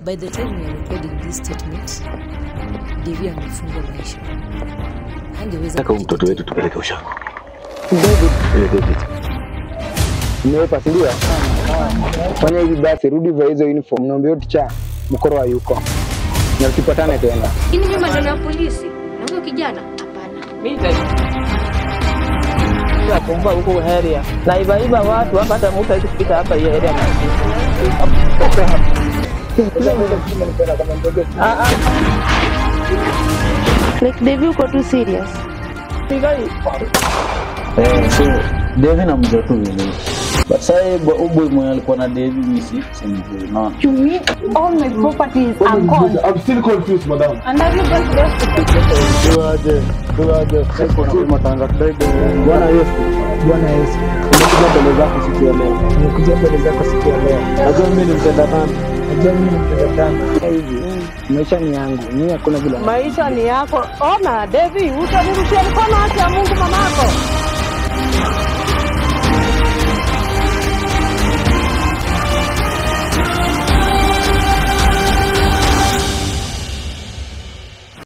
By the time we are recording this statement, Devi amefungwa maisha. Hangeweza kama mtoto wetu tupeleke ushako. David. Nimepa sindio? Fanya hivi basi, rudi vya hizo uniform, naomba ticha mkoro wa yuko. Na tukipatane tena. Hii ni maneno ya polisi. Na huyo kijana hapana. Mimi ya kumba huko area. Na iba watu hata mtu akipita hapa hiyo area. Like Devi uko too serious. So Devi na mzoto vile. But say uboy mwenye alikuwa na Devi misi simjui no. To me, all my properties are gone. I'm still confused, madam. And have you got the rest of it? Tuaje. Sasa matanga kidogo. Bwana Yesu. Nimekuja mbele zako siku ya leo. Najua mimi ni mtenda dhambi. Hivi maisha ni yangu. Mimi hakuna bila. Maisha ni yako. Ona Devi, utamrushia mkono wake Mungu mamako.